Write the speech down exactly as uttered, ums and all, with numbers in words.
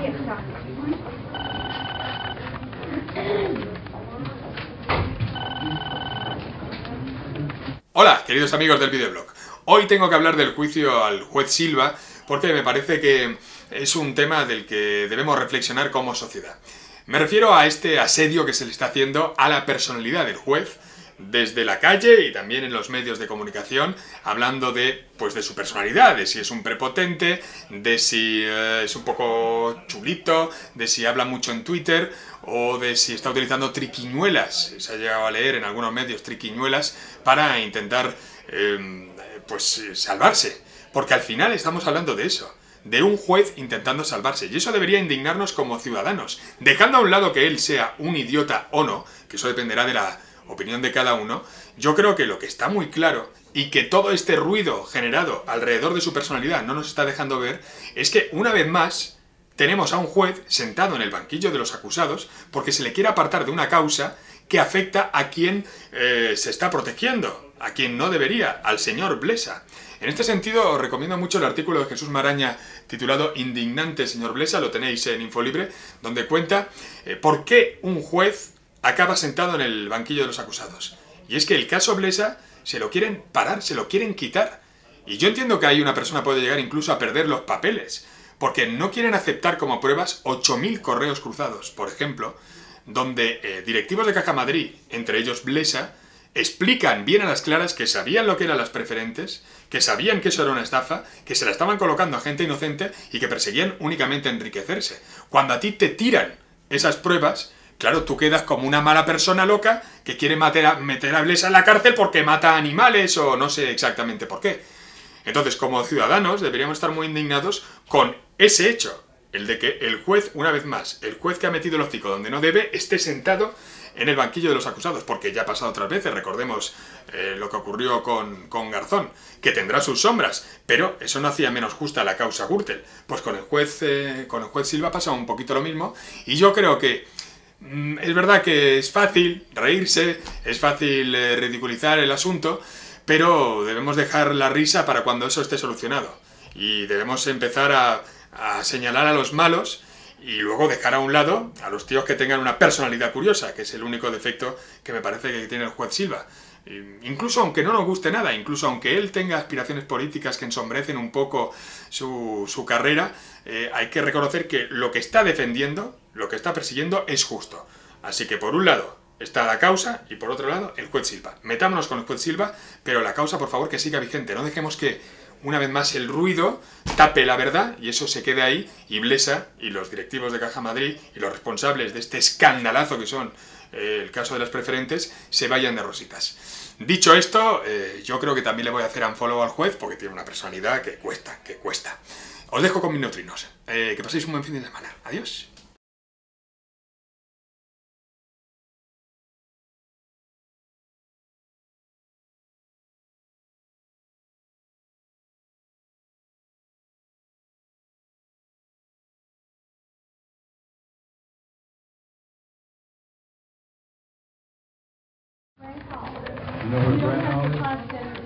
Hola, queridos amigos del videoblog. Hoy tengo que hablar del juicio al juez Silva porque me parece que es un tema del que debemos reflexionar como sociedad. Me refiero a este asedio que se le está haciendo a la personalidad del juez desde la calle y también en los medios de comunicación, hablando de, pues, de su personalidad, de si es un prepotente, de si eh, es un poco chulito, de si habla mucho en Twitter o de si está utilizando triquiñuelas, se ha llegado a leer en algunos medios triquiñuelas, para intentar eh, pues salvarse, porque al final estamos hablando de eso, de un juez intentando salvarse, y eso debería indignarnos como ciudadanos, dejando a un lado que él sea un idiota o no, que eso dependerá de la opinión de cada uno. Yo creo que lo que está muy claro, y que todo este ruido generado alrededor de su personalidad no nos está dejando ver, es que una vez más tenemos a un juez sentado en el banquillo de los acusados porque se le quiere apartar de una causa que afecta a quien eh, se está protegiendo, a quien no debería, al señor Blesa. En este sentido, os recomiendo mucho el artículo de Jesús Maraña titulado Indignante, señor Blesa, lo tenéis en Infolibre, donde cuenta eh, por qué un juez acaba sentado en el banquillo de los acusados. Y es que el caso Blesa se lo quieren parar, se lo quieren quitar. Y yo entiendo que ahí una persona puede llegar incluso a perder los papeles, porque no quieren aceptar como pruebas ocho mil correos cruzados, por ejemplo, donde eh, directivos de Caja Madrid, entre ellos Blesa, explican bien a las claras que sabían lo que eran las preferentes, que sabían que eso era una estafa, que se la estaban colocando a gente inocente y que perseguían únicamente enriquecerse. Cuando a ti te tiran esas pruebas, claro, tú quedas como una mala persona loca que quiere meter a, meter a Blesa en la cárcel porque mata animales o no sé exactamente por qué. Entonces, como ciudadanos, deberíamos estar muy indignados con ese hecho, el de que el juez, una vez más, el juez que ha metido el hocico donde no debe, esté sentado en el banquillo de los acusados, porque ya ha pasado otras veces, recordemos eh, lo que ocurrió con, con Garzón, que tendrá sus sombras, pero eso no hacía menos justa la causa Gürtel. Pues con el juez, eh, con el juez Silva pasa un poquito lo mismo, y yo creo que mm, es verdad que es fácil reírse, es fácil eh, ridiculizar el asunto, pero debemos dejar la risa para cuando eso esté solucionado, y debemos empezar a, a señalar a los malos y luego dejar a un lado a los tíos que tengan una personalidad curiosa, que es el único defecto que me parece que tiene el juez Silva. Incluso aunque no nos guste nada, incluso aunque él tenga aspiraciones políticas que ensombrecen un poco su, su carrera, eh, hay que reconocer que lo que está defendiendo, lo que está persiguiendo es justo. Así que por un lado está la causa y por otro lado el juez Silva. Metámonos con el juez Silva, pero la causa por favor que siga vigente, no dejemos que una vez más el ruido tape la verdad y eso se quede ahí y Blesa y los directivos de Caja Madrid y los responsables de este escandalazo que son eh, el caso de las preferentes se vayan de rositas. Dicho esto, eh, yo creo que también le voy a hacer unfollow al juez porque tiene una personalidad que cuesta, que cuesta. Os dejo con mis neutrinos. Eh, que paséis un buen fin de semana. Adiós. You know where Brent House is?